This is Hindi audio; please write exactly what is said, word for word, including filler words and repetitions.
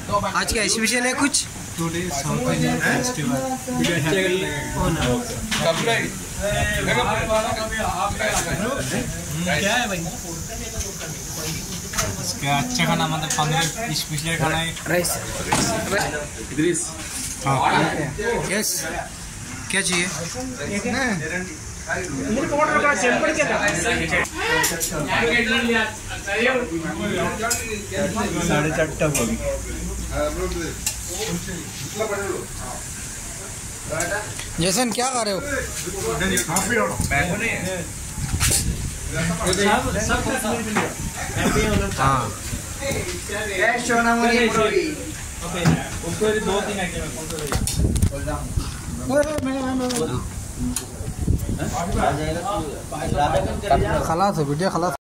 आज क्या स्पेशल है कुछ? Today South Indian festival. क्या है भाई? इसका अच्छा खाना मतलब पंद्रह स्पेशल खाना है। राइस। इद्रिस। हाँ। यस। क्या चाहिए? साढ़े चार होगी। जैसन क्या खा रहे हो? हाँ। दो तीन खलास है बेटिया, खलास।